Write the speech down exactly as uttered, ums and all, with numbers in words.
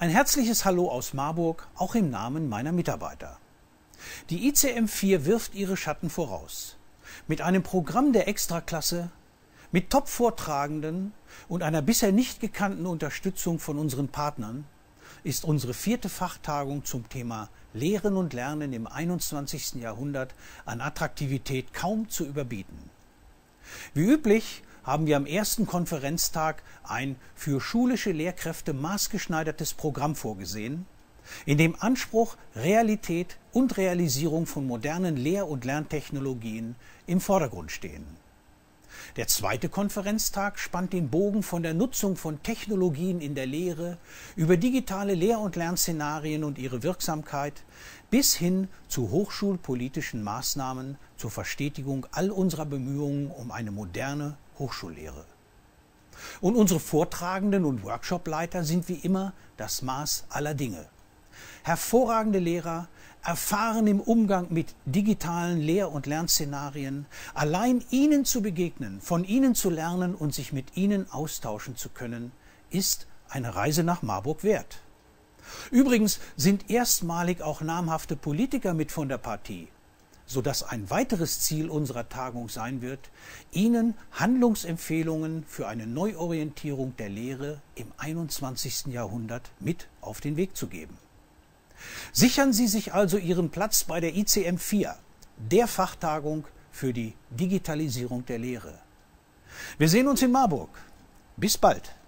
Ein herzliches Hallo aus Marburg, auch im Namen meiner Mitarbeiter. Die I C M vier wirft ihre Schatten voraus. Mit einem Programm der Extraklasse, mit Top-Vortragenden und einer bisher nicht gekannten Unterstützung von unseren Partnern ist unsere vierte Fachtagung zum Thema Lehren und Lernen im einundzwanzigsten Jahrhundert an Attraktivität kaum zu überbieten. Wie üblich haben wir am ersten Konferenztag ein für schulische Lehrkräfte maßgeschneidertes Programm vorgesehen, in dem Anspruch, Realität und Realisierung von modernen Lehr- und Lerntechnologien im Vordergrund stehen. Der zweite Konferenztag spannt den Bogen von der Nutzung von Technologien in der Lehre über digitale Lehr- und Lernszenarien und ihre Wirksamkeit bis hin zu hochschulpolitischen Maßnahmen zur Verstetigung all unserer Bemühungen um eine moderne Hochschullehre. Und unsere Vortragenden und Workshopleiter sind wie immer das Maß aller Dinge. Hervorragende Lehrer, erfahren im Umgang mit digitalen Lehr- und Lernszenarien, allein ihnen zu begegnen, von ihnen zu lernen und sich mit ihnen austauschen zu können, ist eine Reise nach Marburg wert. Übrigens sind erstmalig auch namhafte Politiker mit von der Partie, sodass ein weiteres Ziel unserer Tagung sein wird, Ihnen Handlungsempfehlungen für eine Neuorientierung der Lehre im einundzwanzigsten Jahrhundert mit auf den Weg zu geben. Sichern Sie sich also Ihren Platz bei der I C M vier, der Fachtagung für die Digitalisierung der Lehre. Wir sehen uns in Marburg. Bis bald!